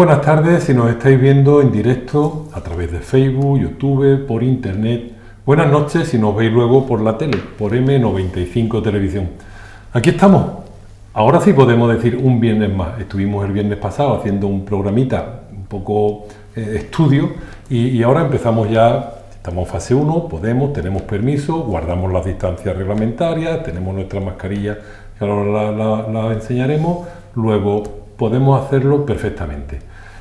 buenas tardes si nos estáis viendo en directo a través de Facebook, YouTube, por internet. Buenas noches si nos veis luego por la tele, por M95 Televisión. Aquí estamos. Ahora sí podemos decir un viernes más. Estuvimos el viernes pasado haciendo un programita, un poco estudio, y ahora empezamos ya. Estamos en fase 1, tenemos permiso, guardamos las distancias reglamentarias, tenemos nuestra mascarilla, que ahora la enseñaremos, luego podemos hacerlo perfectamente.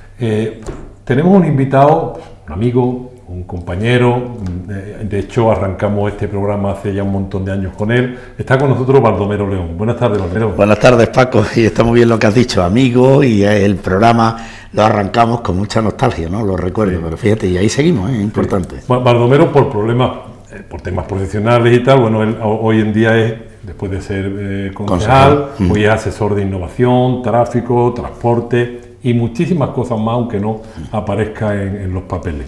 Tenemos un invitado, un amigo, un compañero, de hecho arrancamos este programa hace ya un montón de años con él. Está con nosotros Baldomero León. Buenas tardes, Baldomero. Buenas tardes, Paco, y está muy bien lo que has dicho, amigo, y el programa lo arrancamos con mucha nostalgia, ¿no? Lo recuerdo, sí. Pero fíjate, y ahí seguimos, es importante. Sí. Baldomero, por problemas, por temas profesionales y tal, bueno, él hoy en día es, después de ser concejal, hoy es asesor de innovación, tráfico, transporte y muchísimas cosas más, aunque no aparezca en los papeles.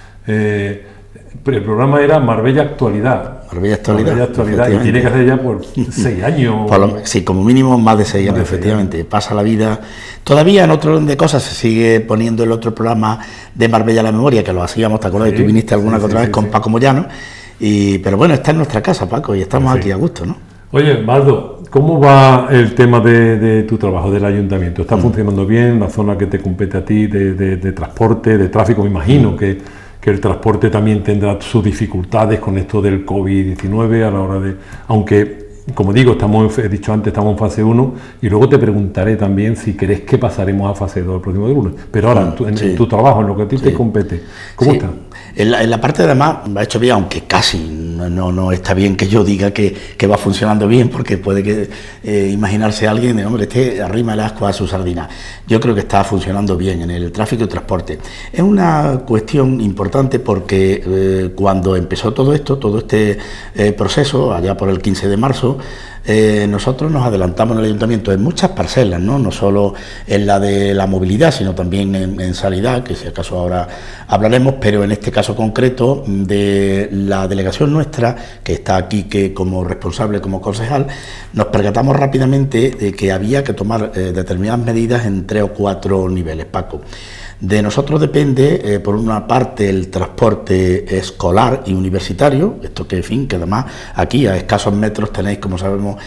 El programa era Marbella Actualidad. Marbella Actualidad, y tiene que hacer ya por 6 años. Sí, como mínimo más de 6 años, efectivamente. Pasa la vida. Todavía en otro orden de cosas se sigue poniendo el otro programa de Marbella a la Memoria, que lo hacíamos, ¿te acuerdas? Sí, tú viniste alguna que otra vez con Paco Moyano. Pero bueno, está en nuestra casa, Paco, y estamos aquí a gusto, ¿no? Oye, Baldo, ¿cómo va el tema de tu trabajo, del ayuntamiento? ¿Está funcionando bien la zona que te compete a ti de transporte, de tráfico? Me imagino que el transporte también tendrá sus dificultades con esto del COVID-19 a la hora de... Aunque, como digo, he dicho antes, estamos en fase 1 y luego te preguntaré también si crees que pasaremos a fase 2 el próximo lunes. Pero ahora, en tu trabajo, en lo que a ti te compete, ¿cómo está? En la parte de además ha hecho bien, aunque casi no está bien que yo diga que va funcionando bien, porque puede que imaginarse alguien de, hombre, arrima el ascua a su sardina. Yo creo que está funcionando bien en el tráfico y transporte. Es una cuestión importante porque cuando empezó todo este proceso, allá por el 15 de marzo, nosotros nos adelantamos en el ayuntamiento en muchas parcelas, no solo en la de la movilidad, sino también en sanidad, que si acaso ahora hablaremos, pero en este caso concreto de la delegación nuestra, que está aquí que como responsable, como concejal, nos percatamos rápidamente de que había que tomar determinadas medidas en 3 o 4 niveles, Paco. De nosotros depende, por una parte, el transporte escolar y universitario, esto que, en fin, que además aquí a escasos metros tenéis, como sabemos,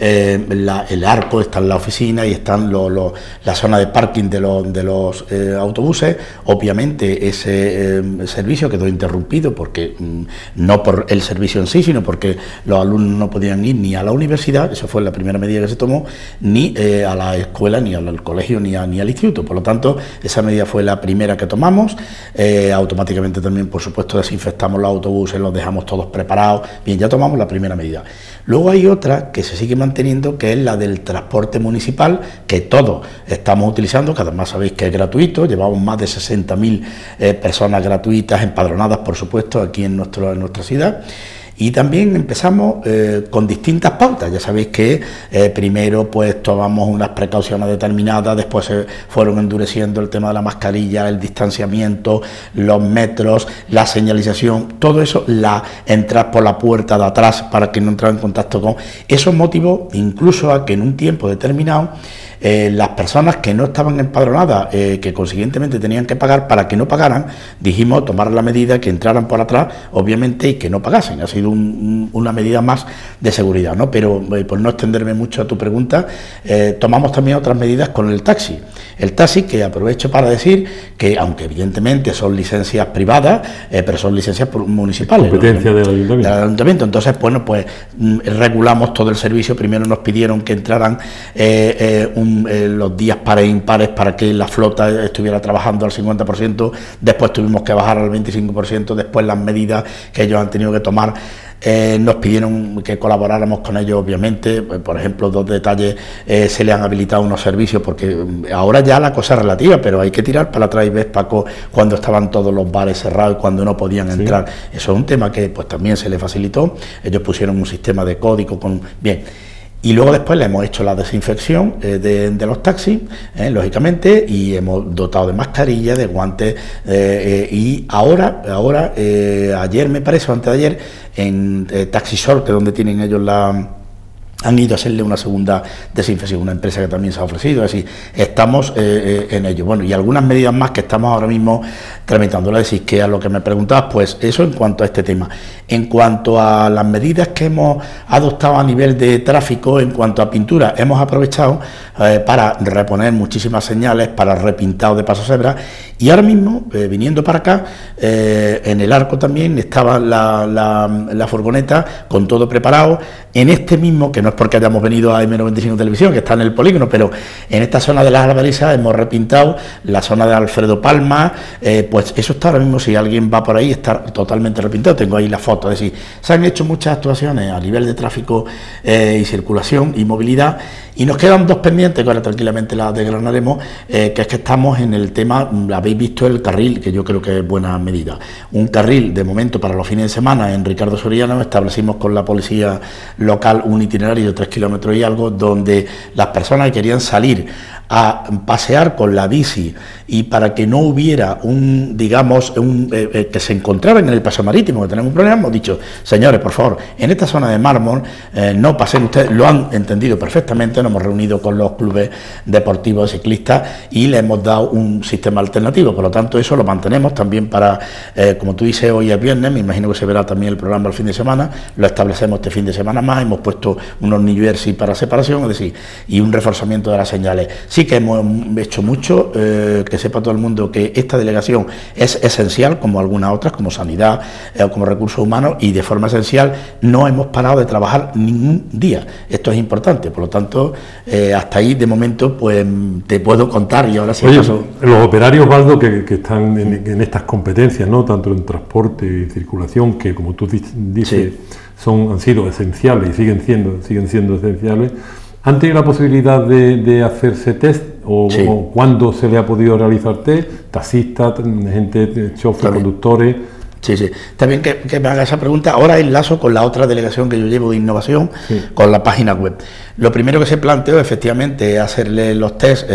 el arco, está en la oficina y están la zona de parking de los autobuses. Obviamente ese servicio quedó interrumpido porque no por el servicio en sí, sino porque los alumnos no podían ir ni a la universidad, eso fue la primera medida que se tomó, ni a la escuela, ni al colegio, ni al instituto. Por lo tanto, esa medida fue la primera que tomamos. Automáticamente también, por supuesto, desinfectamos los autobuses, los dejamos todos preparados. Bien, ya tomamos la primera medida. Luego hay otra que se sigue manteniendo, que es la del transporte municipal, que todos estamos utilizando, que además sabéis que es gratuito. Llevamos más de 60.000 personas gratuitas, empadronadas, por supuesto, aquí en nuestra ciudad. Y también empezamos con distintas pautas. Ya sabéis que primero pues tomamos unas precauciones determinadas, después se fueron endureciendo el tema de la mascarilla, el distanciamiento, los metros, la señalización, todo eso, entrar por la puerta de atrás para que no entrara en contacto con... Eso motivó incluso a que en un tiempo determinado las personas que no estaban empadronadas, que consiguientemente tenían que pagar, para que no pagaran, dijimos tomar la medida que entraran por atrás, obviamente, y que no pagasen. Ha sido una medida más de seguridad, ¿no? Pero por no extenderme mucho a tu pregunta, tomamos también otras medidas con el taxi. El taxi, que aprovecho para decir que, aunque evidentemente son licencias privadas, pero son licencias municipales. Competencia del ayuntamiento. Entonces, bueno, pues regulamos todo el servicio. Primero nos pidieron que entraran los días pares e impares para que la flota estuviera trabajando al 50%, después tuvimos que bajar al 25%, después las medidas que ellos han tenido que tomar. Nos pidieron que colaboráramos con ellos, obviamente. Por ejemplo, 2 detalles: se le han habilitado unos servicios, porque ahora ya la cosa es relativa, pero hay que tirar para atrás. Y ves, Paco, cuando estaban todos los bares cerrados y cuando no podían entrar. Eso es un tema que pues también se le facilitó. Ellos pusieron un sistema de código con... Bien. Y luego después le hemos hecho la desinfección de los taxis, lógicamente, y hemos dotado de mascarilla, de guantes, y ahora ayer me parece, o antes de ayer, en Taxi Short, que es donde tienen ellos han ido a hacerle una segunda desinfección, una empresa que también se ha ofrecido, es decir, estamos en ello. Bueno, y algunas medidas más que estamos ahora mismo tramitando. Es decir, que a lo que me preguntabas, pues eso en cuanto a este tema. En cuanto a las medidas que hemos adoptado a nivel de tráfico, en cuanto a pintura, hemos aprovechado para reponer muchísimas señales, para repintado de paso cebra, y ahora mismo, viniendo para acá, en el arco también estaba la furgoneta con todo preparado, en este mismo, que no es porque hayamos venido a M95 Televisión, que está en el polígono, pero en esta zona de las Albarizas hemos repintado la zona de Alfredo Palma, pues eso está ahora mismo, si alguien va por ahí, está totalmente repintado. Tengo ahí la foto, es decir, se han hecho muchas actuaciones a nivel de tráfico y circulación y movilidad, y nos quedan dos pendientes, que ahora tranquilamente las desgranaremos, que es que estamos en el tema, habéis visto el carril, que yo creo que es buena medida, un carril de momento para los fines de semana en Ricardo Soriano. Establecimos con la policía local un itinerario de 3 kilómetros y algo, donde las personas que querían salir a pasear con la bici y para que no hubiera que se encontraran en el paso marítimo, que tenemos un problema, hemos dicho, señores, por favor, en esta zona de mármol no pasen ustedes, lo han entendido perfectamente, nos hemos reunido con los clubes deportivos ciclistas y le hemos dado un sistema alternativo, por lo tanto eso lo mantenemos también para, como tú dices, hoy es viernes, me imagino que se verá también el programa el fin de semana, lo establecemos este fin de semana más, hemos puesto unos New Jersey para separación, es decir, y un reforzamiento de las señales. Sí que hemos hecho mucho, que sepa todo el mundo que esta delegación es esencial, como algunas otras, como sanidad o como recursos humanos, y de forma esencial no hemos parado de trabajar ningún día. Esto es importante, por lo tanto, hasta ahí de momento pues te puedo contar. Y ahora sí. Oye, los operarios, Osvaldo, que están en estas competencias, ¿no?, tanto en transporte y circulación, que como tú dices, sí, han sido esenciales y siguen siendo esenciales. ¿Han tenido la posibilidad de hacerse test o cuándo se le ha podido realizar test? Taxistas, gente, chofer, conductores. Sí, está bien que me haga esa pregunta. Ahora enlazo con la otra delegación que yo llevo de innovación, con la página web. Lo primero que se planteó efectivamente es hacerle los test,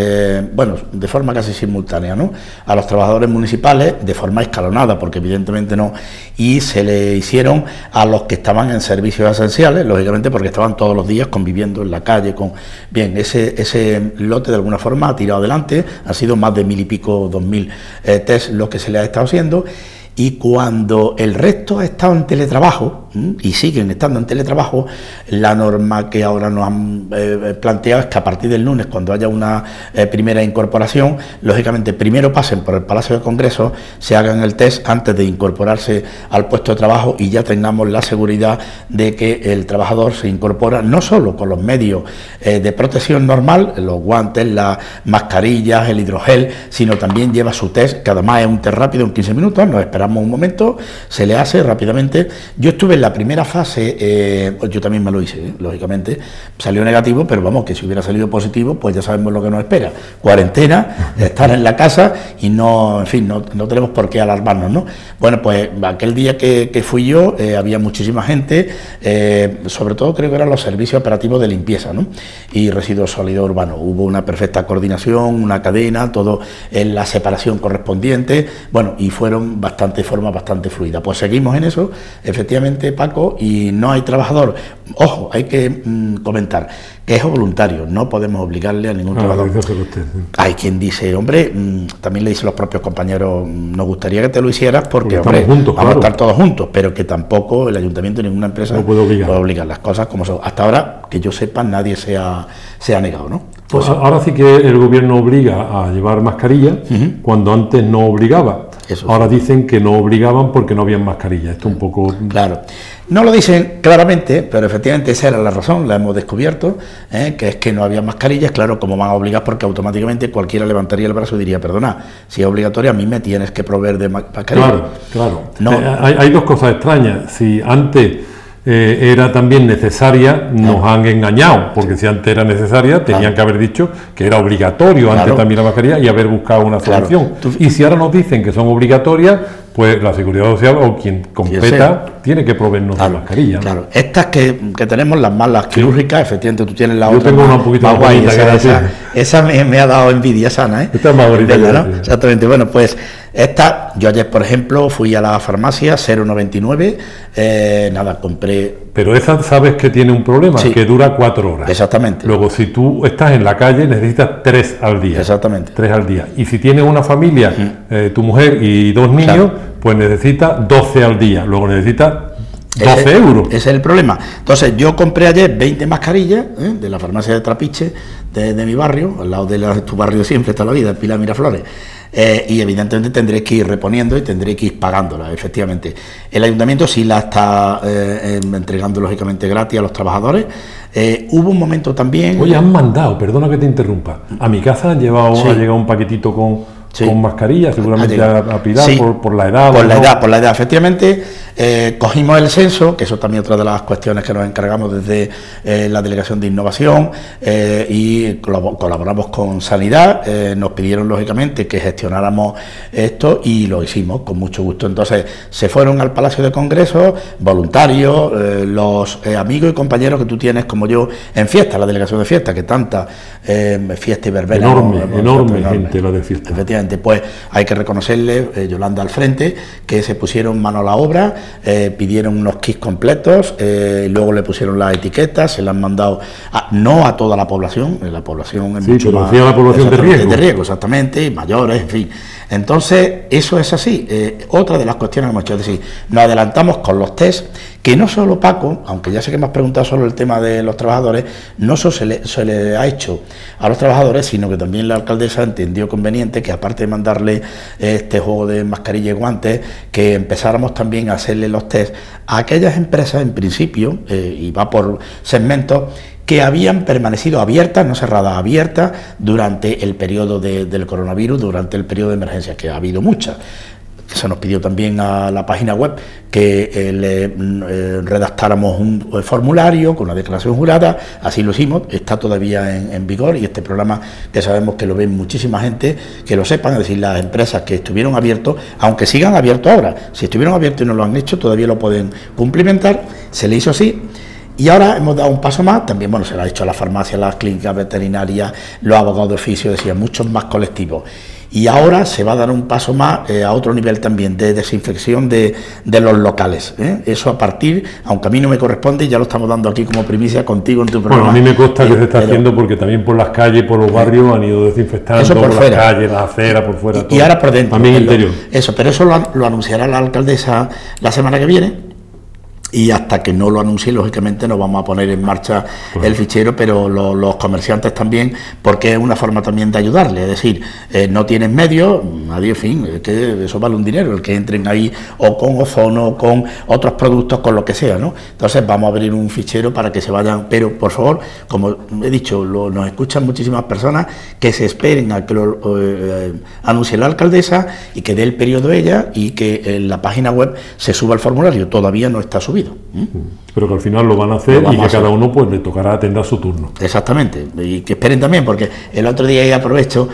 de forma casi simultánea, ¿no?, a los trabajadores municipales, de forma escalonada, porque evidentemente no, y se le hicieron a los que estaban en servicios esenciales, lógicamente porque estaban todos los días conviviendo en la calle con... Bien, ese lote de alguna forma ha tirado adelante, han sido más de 1.000 y pico, 2.000 test los que se le ha estado haciendo. Y cuando el resto ha estado en teletrabajo, y siguen estando en teletrabajo, la norma que ahora nos han planteado es que a partir del lunes, cuando haya una primera incorporación, lógicamente primero pasen por el Palacio de Congresos, se hagan el test antes de incorporarse al puesto de trabajo y ya tengamos la seguridad de que el trabajador se incorpora no solo con los medios de protección normal, los guantes, las mascarillas, el hidrogel, sino también lleva su test, que además es un test rápido en 15 minutos, nos esperamos un momento, se le hace rápidamente. Yo estuve en la primera fase, yo también me lo hice, lógicamente, salió negativo, pero vamos, que si hubiera salido positivo, pues ya sabemos lo que nos espera, cuarentena, estar en la casa y no, en fin, no tenemos por qué alarmarnos, ¿no? Bueno, pues aquel día que fui yo, había muchísima gente, sobre todo creo que eran los servicios operativos de limpieza, ¿no?, y residuos sólidos urbanos. Hubo una perfecta coordinación, una cadena, todo en la separación correspondiente, bueno, y fueron de forma bastante fluida. Pues seguimos en eso, efectivamente, Paco, y no hay trabajador. Ojo, hay que comentar que es voluntario, no podemos obligarle a ningún trabajador. Hay quien dice, hombre, también le dicen los propios compañeros, nos gustaría que te lo hicieras porque hombre, juntos, vamos a estar todos juntos, pero que tampoco el ayuntamiento ni ninguna empresa no puede obligar las cosas como son. Hasta ahora, que yo sepa, nadie se ha negado, ¿no? Pues ahora sí que el gobierno obliga a llevar mascarilla, cuando antes no obligaba. Ahora dicen que no obligaban porque no habían mascarilla. Esto un poco... Claro. No lo dicen claramente, pero efectivamente esa era la razón, la hemos descubierto, que es que no había mascarillas. Claro, como van a obligar, porque automáticamente cualquiera levantaría el brazo y diría, perdona, si es obligatorio a mí me tienes que proveer de mascarilla. Claro. No. Hay dos cosas extrañas. Si antes era también necesaria, nos han engañado, porque si antes era necesaria, tenían que haber dicho que era obligatorio antes también la mascarilla y haber buscado una solución. Y si ahora nos dicen que son obligatorias, pues la Seguridad Social o quien competa tiene que proveernos de mascarilla, ¿no? Claro, estas que tenemos, las malas quirúrgicas, efectivamente tú tienes la Yo otra. Yo tengo una un poquito más guay, esa me ha dado envidia sana, Esta es más bonita, ¿no? Exactamente, bueno, pues Yo ayer, por ejemplo, fui a la farmacia 0,99, compré... Pero esa sabes que tiene un problema, sí, que dura 4 horas. Exactamente. Luego, si tú estás en la calle, necesitas 3 al día. Exactamente. 3 al día. Y si tienes una familia, tu mujer y 2 niños, claro, pues necesitas 12 al día. Luego necesitas 12 euros. Ese es el problema. Entonces, yo compré ayer 20 mascarillas de la farmacia de Trapiche, de mi barrio, al lado de tu barrio siempre, toda la vida, Pilar Miraflores. Y evidentemente tendré que ir reponiendo y tendré que ir pagándola, efectivamente. El ayuntamiento sí la está entregando lógicamente gratis a los trabajadores. Hubo un momento también... Oye, han mandado, perdona que te interrumpa, a mi casa han llevado, sí, ha llegado un paquetito con mascarillas, seguramente a Pilar, sí, por la edad. Por la edad, efectivamente. Cogimos el censo, que eso también es otra de las cuestiones que nos encargamos desde la Delegación de Innovación, y colaboramos con Sanidad. Nos pidieron lógicamente que gestionáramos esto y lo hicimos con mucho gusto. Entonces se fueron al Palacio de Congresos voluntarios, los amigos y compañeros que tú tienes como yo en fiesta, la Delegación de Fiesta, que tanta fiesta y verbena. Enorme gente la de fiesta. Efectivamente, pues hay que reconocerle, Yolanda al frente, que se pusieron mano a la obra, pidieron unos kits completos, luego le pusieron las etiquetas, se las han mandado no a toda la población es sí, mucho más... la población de riesgo, exactamente, mayores, en fin. Entonces, eso es así. Otra de las cuestiones que hemos hecho, es decir, nos adelantamos con los test, que no solo, Paco, aunque ya sé que me has preguntado solo el tema de los trabajadores, no solo se le ha hecho a los trabajadores, sino que también la alcaldesa entendió conveniente que, aparte de mandarle este juego de mascarilla y guantes, que empezáramos también a hacerle los test a aquellas empresas, en principio, y va por segmentos, que habían permanecido abiertas, no cerradas, abiertas, durante el periodo del coronavirus, durante el periodo de emergencia, que ha habido muchas. Se nos pidió también a la página web que le redactáramos un formulario con una declaración jurada, así lo hicimos, está todavía en vigor, y este programa, que sabemos que lo ven muchísima gente, que lo sepan, es decir, las empresas que estuvieron abiertos, aunque sigan abiertos ahora, si estuvieron abiertos y no lo han hecho, todavía lo pueden cumplimentar, se le hizo así. Y ahora hemos dado un paso más, también, bueno, se lo ha hecho a la farmacia, a las clínicas veterinarias, los abogados de oficio, decía, muchos más colectivos. Y ahora se va a dar un paso más a otro nivel también, de desinfección de los locales. Eso a partir, aunque a mí no me corresponde, ya lo estamos dando aquí como primicia contigo en tu programa. Bueno, a mí me consta que se está haciendo, porque también por las calles, por los barrios han ido desinfectando, eso por las calles, las aceras, por fuera. Y ahora por dentro. También interior. Eso, pero eso lo anunciará la alcaldesa la semana que viene. Y hasta que no lo anuncie, lógicamente no vamos a poner en marcha el fichero, pero los comerciantes también, porque es una forma también de ayudarle, es decir, no tienen medios, nadie, en fin, que eso vale un dinero, el que entren ahí o con ozono, con otros productos, con lo que sea, ¿no? Entonces vamos a abrir un fichero para que se vayan, pero por favor, como he dicho, nos escuchan muchísimas personas, que se esperen a que lo anuncie la alcaldesa y que dé el periodo ella, y que en la página web se suba el formulario, todavía no está subido. Pero que al final lo van a hacer, y que cada uno pues le tocará atender su turno. Exactamente, y que esperen también, porque el otro día, y aprovecho,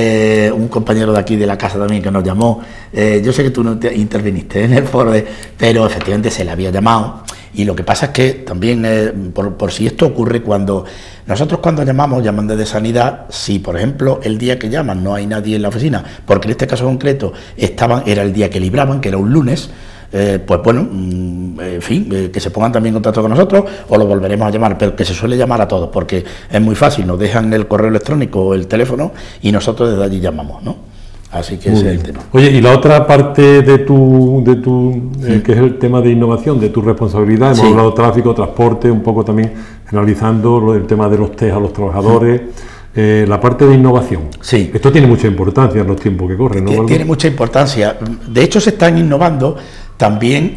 un compañero de aquí de la casa también que nos llamó, yo sé que tú no interviniste en el foro, pero efectivamente se le había llamado, y lo que pasa es que también, por si esto ocurre cuando llamamos, llaman desde Sanidad, si por ejemplo el día que llaman no hay nadie en la oficina, porque en este caso concreto era el día que libraban, que era un lunes, pues bueno, en fin, que se pongan también en contacto con nosotros, o lo volveremos a llamar, pero que se suele llamar a todos, porque es muy fácil, nos dejan el correo electrónico o el teléfono y nosotros desde allí llamamos, ¿no? Así que ese es el tema. Oye, y la otra parte de tu que es el tema de innovación, de tu responsabilidad, hemos hablado de tráfico, transporte, un poco también analizando el tema de los test a los trabajadores. La parte de innovación. Sí. Esto tiene mucha importancia en los tiempos que corren, ¿no? Tiene mucha importancia. De hecho, se están innovando también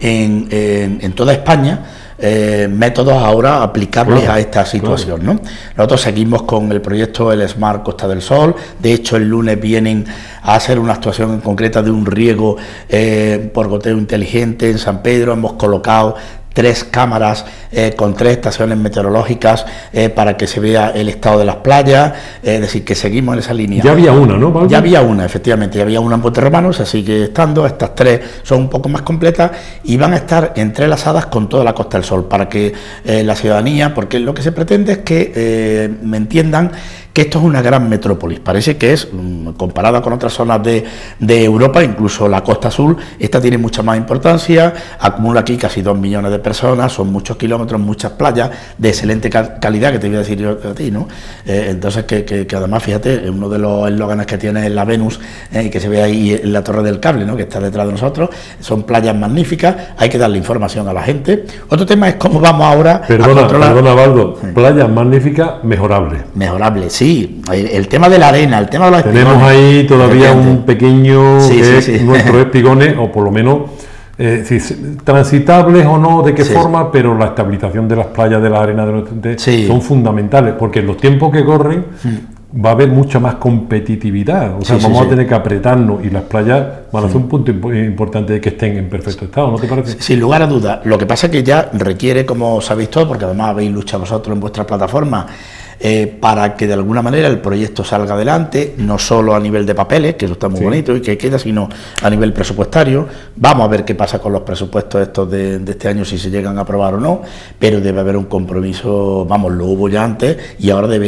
en toda España métodos ahora aplicables a esta situación, ¿no? Nosotros seguimos con el proyecto El Smart Costa del Sol. De hecho, el lunes vienen a hacer una actuación en concreta de un riego por goteo inteligente en San Pedro. Hemos colocado 3 cámaras con 3 estaciones meteorológicas para que se vea el estado de las playas, es decir, que seguimos en esa línea. Ya había una, ¿no, Pablo? Ya había una, efectivamente, ya había una en Puente Romano, se sigue estando, estas 3 son un poco más completas y van a estar entrelazadas con toda la Costa del Sol, para que la ciudadanía, porque lo que se pretende es que me entiendan que esto es una gran metrópolis. Parece que es, comparada con otras zonas de Europa, incluso la Costa Azul, esta tiene mucha más importancia, acumula aquí casi 2 millones de personas, son muchos kilómetros, muchas playas de excelente calidad, que te voy a decir yo a ti, ¿no? Entonces, que además, fíjate, uno de los eslóganes que tiene la Venus, que se ve ahí en la Torre del Cable, ¿no?, que está detrás de nosotros, son playas magníficas, hay que darle información a la gente. Otro tema es cómo vamos ahora a controlar... Perdona, Baldo, playas magníficas, mejorables. Mejorables, sí. El tema de la arena, el tema de los Tenemos espigones, ahí todavía un pequeño nuestros espigones, o por lo menos transitables o no, de qué forma, pero la estabilización de las playas, de la arena de nuestros son fundamentales, porque en los tiempos que corren va a haber mucha más competitividad, o sea, vamos a tener que apretarnos, y las playas van a ser un punto importante de que estén en perfecto estado, ¿no te parece? Sin lugar a dudas. Lo que pasa es que ya requiere, como sabéis todos, porque además habéis luchado vosotros en vuestra plataforma, para que de alguna manera el proyecto salga adelante, no solo a nivel de papeles, que eso está muy bonito y que queda, sino a nivel presupuestario. Vamos a ver qué pasa con los presupuestos estos de este año, si se llegan a aprobar o no, pero debe haber un compromiso, vamos, lo hubo ya antes y ahora debe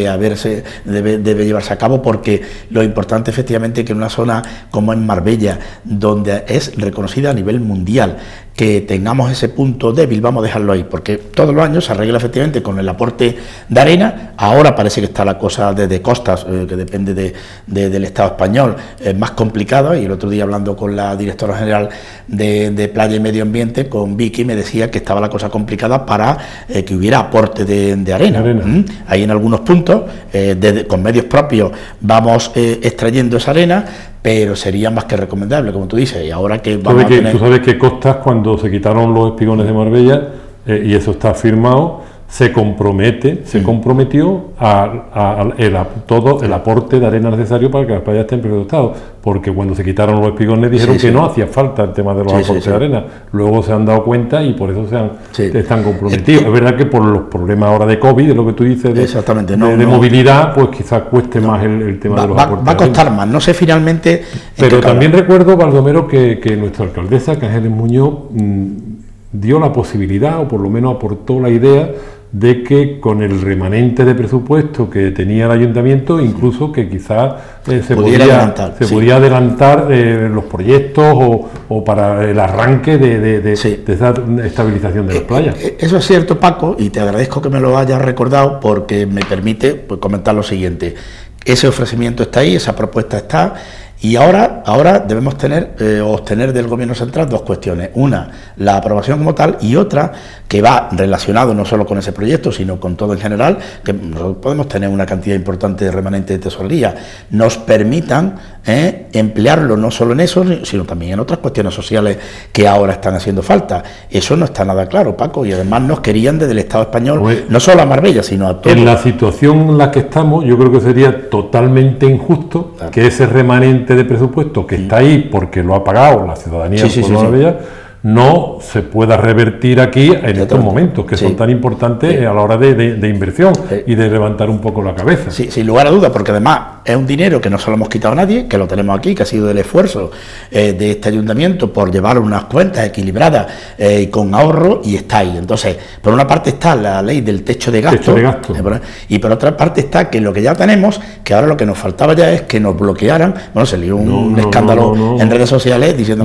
llevarse a cabo, porque lo importante efectivamente es que en una zona como en Marbella, donde es reconocida a nivel mundial, que tengamos ese punto débil, vamos a dejarlo ahí, porque todos los años se arregla efectivamente con el aporte de arena. Ahora parece que está la cosa de costas, que depende del Estado español, más complicada, y el otro día hablando con la directora general de Playa y Medio Ambiente, con Vicky, me decía que estaba la cosa complicada para que hubiera aporte de arena. Ahí en algunos puntos, con medios propios, vamos extrayendo esa arena, pero sería más que recomendable, como tú dices, y ahora que vamos a tener... Tú sabes que Costas, cuando se quitaron los espigones de Marbella, y eso está firmado, se comprometió a todo el aporte de arena necesario para que las playas estén en perfecto estado, porque cuando se quitaron los espigones dijeron que no hacía falta el tema de los aportes de arena, luego se han dado cuenta y por eso están comprometidos. Es verdad que por los problemas ahora de COVID, de lo que tú dices de movilidad, pues quizás cueste más el tema de los aportes. Va a costar más, no sé finalmente... Pero también recuerdo, Baldomero, que nuestra alcaldesa, que Ángeles Muñoz, dio la posibilidad, o por lo menos aportó la idea, de que con el remanente de presupuesto que tenía el ayuntamiento, incluso que quizás se podía adelantar los proyectos o para el arranque de esa estabilización de las playas. Eso es cierto, Paco, y te agradezco que me lo hayas recordado, porque me permite comentar lo siguiente. Ese ofrecimiento está ahí, esa propuesta está. Y ahora debemos obtener del Gobierno central dos cuestiones. Una, la aprobación como tal, y otra, que va relacionado no solo con ese proyecto, sino con todo en general, que nosotros podemos tener una cantidad importante de remanente de tesorería, nos permitan emplearlo no solo en eso, sino también en otras cuestiones sociales que ahora están haciendo falta. Eso no está nada claro, Paco, y además nos querían desde el Estado español, no solo a Marbella, sino a todo. En la situación en la que estamos, yo creo que sería totalmente injusto que ese remanente de presupuesto que está ahí porque lo ha pagado la ciudadanía de Marbella no se pueda revertir aquí en estos momentos que son tan importantes a la hora de inversión y de levantar un poco la cabeza. Sí, sin lugar a dudas, porque además es un dinero que no se lo hemos quitado a nadie, que lo tenemos aquí, que ha sido el esfuerzo de este ayuntamiento por llevar unas cuentas equilibradas y con ahorro, y está ahí. Entonces, por una parte está la ley del techo de gasto, y por otra parte está que lo que ya tenemos, que ahora lo que nos faltaba ya es que nos bloquearan. Bueno, se lió un escándalo en redes sociales diciendo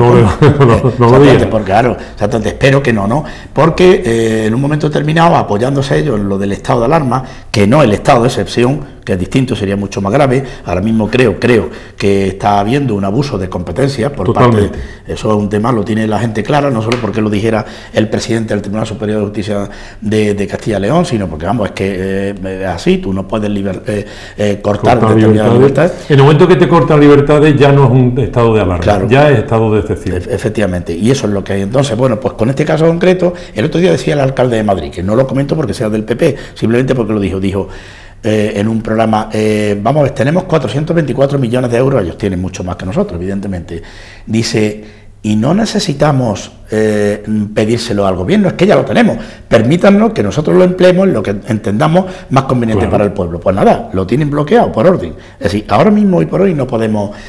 porque claro, exactamente, espero que no, porque en un momento determinado, apoyándose ellos en lo del estado de alarma, que no el estado de excepción, que es distinto, sería mucho más grave. Ahora mismo creo que está habiendo un abuso de competencia por parte de, eso es un tema, lo tiene la gente clara, no solo porque lo dijera el presidente del Tribunal Superior de Justicia de Castilla y León, sino porque vamos, es que es así, tú no puedes cortar determinadas libertades. En el momento que te cortan libertades ya no es un estado de alarma, ya es estado de excepción. Efectivamente, y eso es lo que hay. Entonces, bueno, pues con este caso concreto, el otro día decía el alcalde de Madrid, que no lo comento porque sea del PP, simplemente porque lo dijo en un programa, vamos a ver, tenemos 424 millones de euros, ellos tienen mucho más que nosotros, evidentemente. Dice, y no necesitamos pedírselo al gobierno, es que ya lo tenemos, permítanos que nosotros lo empleemos en lo que entendamos más conveniente para el pueblo. Pues nada, lo tienen bloqueado por orden. Es decir, ahora mismo, hoy por hoy, no podemos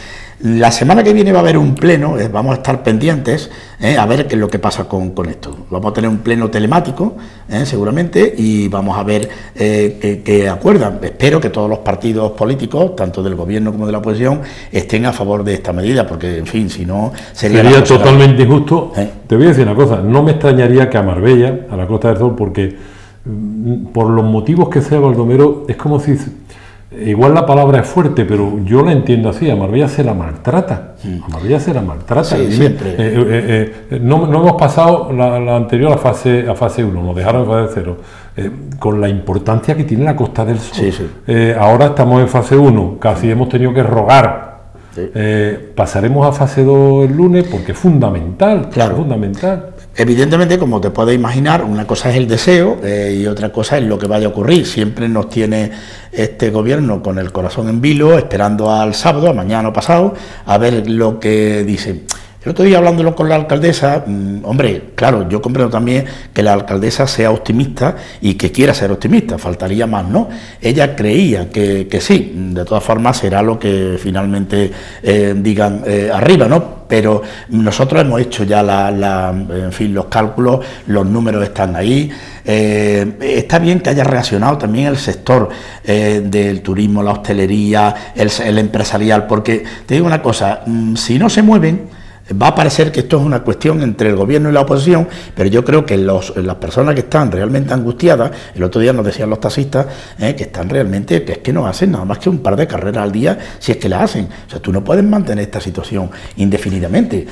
La semana que viene va a haber un pleno, vamos a estar pendientes a ver qué es lo que pasa con esto. Vamos a tener un pleno telemático, seguramente, y vamos a ver qué acuerdan. Espero que todos los partidos políticos, tanto del gobierno como de la oposición, estén a favor de esta medida, porque, en fin, si no, sería totalmente injusto. Te voy a decir una cosa, no me extrañaría que a Marbella, a la Costa del Sol, porque por los motivos que sea, Baldomero, es como si... Igual la palabra es fuerte, pero yo la entiendo así, a Marbella se la maltrata. A Marbella se la maltrata. Sí, siempre. No hemos pasado la anterior a fase 1, nos dejaron en fase 0, con la importancia que tiene la Costa del Sol. Ahora estamos en fase 1, casi hemos tenido que rogar. Pasaremos a fase 2 el lunes porque es fundamental. Claro. Fundamental. Evidentemente, como te puedes imaginar, una cosa es el deseo y otra cosa es lo que vaya a ocurrir. Siempre nos tiene este gobierno con el corazón en vilo, esperando al sábado, a mañana o pasado, a ver lo que dice. El otro día, hablándolo con la alcaldesa, hombre, claro, yo comprendo también que la alcaldesa sea optimista y que quiera ser optimista, faltaría más, ¿no? Ella creía que sí, de todas formas será lo que finalmente digan arriba, ¿no? Pero nosotros hemos hecho ya en fin, los cálculos, los números están ahí. Está bien que haya reaccionado también el sector del turismo, la hostelería, el empresarial, porque te digo una cosa, si no se mueven, va a parecer que esto es una cuestión entre el gobierno y la oposición, pero yo creo que las personas que están realmente angustiadas, el otro día nos decían los taxistas, que están realmente, que es que no hacen nada más que un par de carreras al día, si es que la hacen. O sea, tú no puedes mantener esta situación indefinidamente.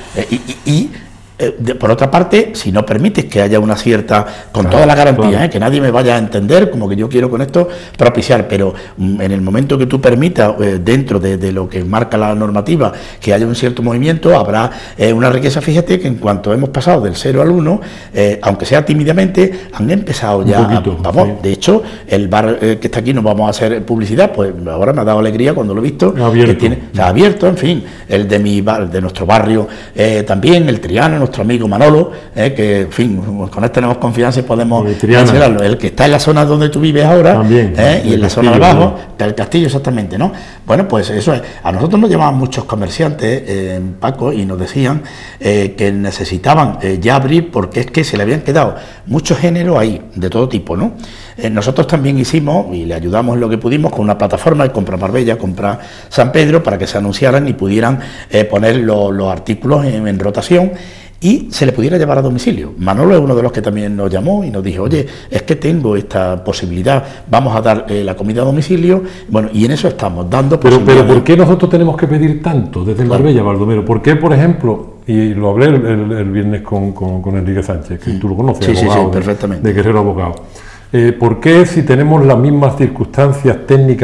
Por otra parte, si no permites que haya una cierta, con toda la garantía, que nadie me vaya a entender como que yo quiero con esto propiciar, pero en el momento que tú permitas, dentro de lo que marca la normativa, que haya un cierto movimiento, habrá una riqueza. Fíjate que en cuanto hemos pasado del 0 al 1, aunque sea tímidamente, han empezado ya, de hecho, el bar que está aquí, no vamos a hacer publicidad, pues ahora me ha dado alegría cuando lo he visto, se ha abierto, en fin, el de nuestro barrio también, el Triana, nuestro amigo Manolo, que, en fin, con él tenemos confianza y podemos considerarlo. El que está en la zona donde tú vives ahora, también, y en la zona de abajo, del Castillo, exactamente, ¿no? Bueno, pues eso es. A nosotros nos llamaban muchos comerciantes, Paco, y nos decían que necesitaban ya abrir, porque es que se le habían quedado muchos géneros ahí, de todo tipo, ¿no? Nosotros también hicimos, y le ayudamos en lo que pudimos, con una plataforma de Compra Marbella, Compra San Pedro, para que se anunciaran y pudieran poner los artículos en rotación, y se le pudiera llevar a domicilio. Manolo es uno de los que también nos llamó y nos dijo, oye, es que tengo esta posibilidad, vamos a dar la comida a domicilio. Bueno, y en eso estamos, dando posibilidades. Pero ¿por qué nosotros tenemos que pedir tanto desde Marbella, Baldomero? ¿Por qué, por ejemplo, y lo hablé el viernes con Enrique Sánchez, que tú lo conoces, abogado, perfectamente, de Guerrero Abogado? ¿Por qué, si tenemos las mismas circunstancias técnicas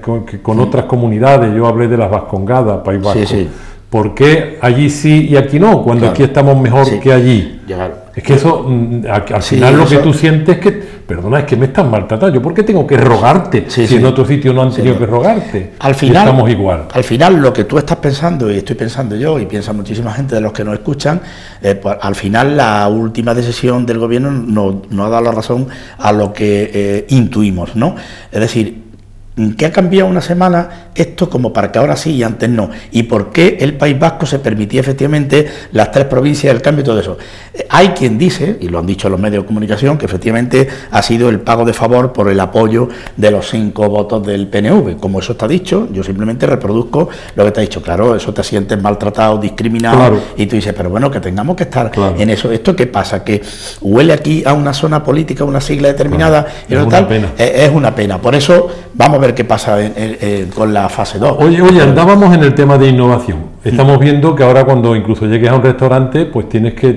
con otras comunidades, yo hablé de las Vascongadas, País Vasco, ¿por qué allí sí y aquí no, cuando aquí estamos mejor que allí? Es que eso, al final lo que tú sientes es que, perdona, es que me estás maltratando. ¿Yo por qué tengo que rogarte si en otro sitio no han tenido que rogarte? Al final, estamos igual. Al final, lo que tú estás pensando, y estoy pensando yo, y piensa muchísima gente de los que nos escuchan, pues, al final la última decisión del gobierno no ha dado la razón a lo que intuimos, ¿no? Es decir, ¿qué ha cambiado una semana esto como para que ahora sí y antes no? ¿Y por qué el País Vasco se permitía efectivamente las 3 provincias, el cambio y todo eso? Hay quien dice, y lo han dicho los medios de comunicación, que efectivamente ha sido el pago de favor por el apoyo de los 5 votos del PNV. Como eso está dicho, yo simplemente reproduzco lo que te ha dicho. Claro, eso te sientes maltratado, discriminado, y tú dices, pero bueno, que tengamos que estar en eso. ¿Esto qué pasa? Que huele aquí a una zona política, una sigla determinada, y es una pena. Es una pena. Por eso vamos a ver qué pasa con la fase 2. Oye, andábamos en el tema de innovación. Estamos viendo que ahora cuando incluso llegues a un restaurante, pues tienes que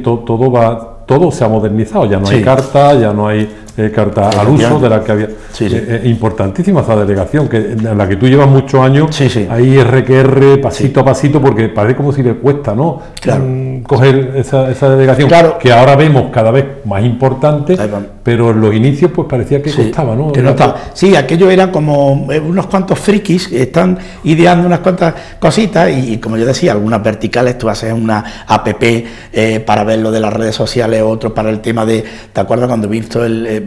todo se ha modernizado. Ya no hay carta, ya no hay carta al uso de la que había. Importantísima esa delegación, en la que tú llevas muchos años, ahí RQR, pasito a pasito, porque parece como si le cuesta, ¿no? Coger esa delegación, que ahora vemos cada vez más importante, pero en los inicios pues parecía que costaba, ¿no? Que no estaba. Sí, aquello era como unos cuantos frikis que están ideando unas cuantas cositas, y como yo decía, algunas verticales, tú haces una app para ver lo de las redes sociales, otro para el tema de, ¿te acuerdas cuando vino